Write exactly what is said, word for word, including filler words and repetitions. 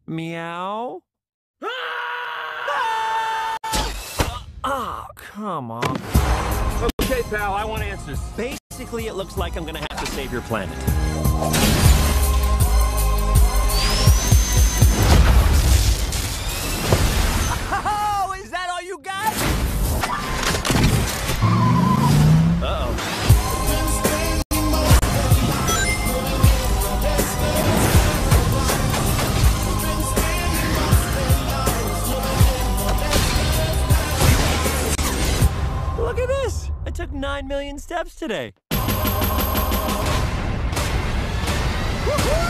Meow? Oh, come on. Okay, pal, I want answers. Basically, it looks like I'm gonna have to save your planet. Oh, is that all you got? Uh-oh. Look at this! I took nine million steps today. Woohoo!